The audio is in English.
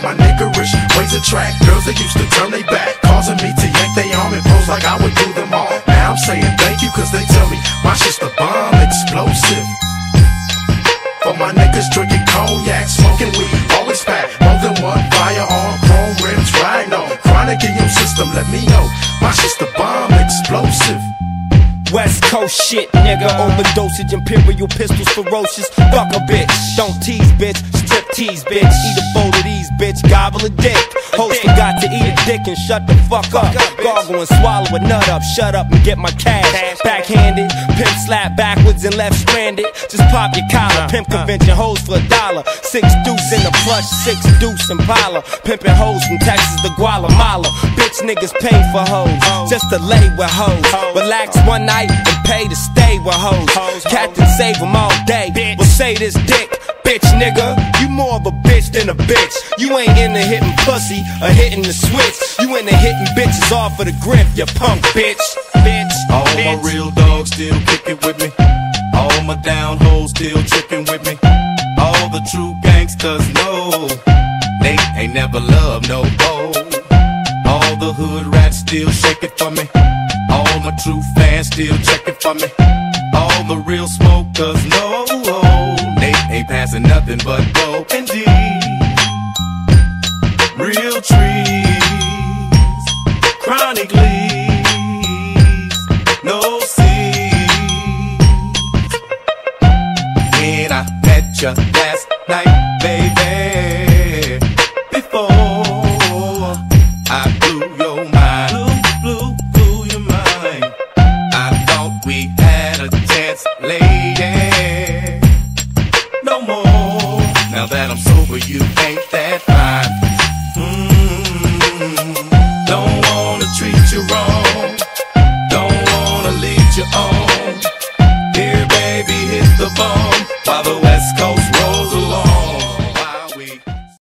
my niggerish ways attract girls that used to turn they back, causing me to yank they arm and pose like I would do them all. Now I'm saying thank you cause they tell me my shit's the bomb explosive. For my niggas drinking cognac, smoking weed, always pack more than one firearm, chrome rims, rhino, chronic in your system, let me know my shit's the bomb explosive. West Coast shit, nigga. Overdosage, imperial pistols, ferocious. Fuck a bitch, don't tease, bitch. Strip tease, bitch. Eat a bowl of these, bitch. Gobble a dick. Host forgot to eat a dick and shut the fuck up. Gargle and swallow a nut up. Shut up and get my cash. Backhanded, pimp slap backwards and left stranded. Just pop your collar. Pimp convention hoes for $1. 6 deuce in the plush, 6 deuce in Impala. Pimpin' hoes from Texas to Guatemala. Bitch niggas pay for hoes, just to lay with hoes. Relax one night and pay to stay with hoes. Captain save them all day. Well say this dick, bitch nigga. You more of a bitch than a bitch. You ain't into hitting pussy or hitting the switch. You into hitting bitches off of the grip, you punk bitch. All my real dogs still kicking with me. All my down hoes still tricking with me. All the true gangsters know they ain't never loved no hoe. All the hood rats still shake it for me. All my true fans still check it for me. All the real smokers know they ain't passing nothing but dope and D.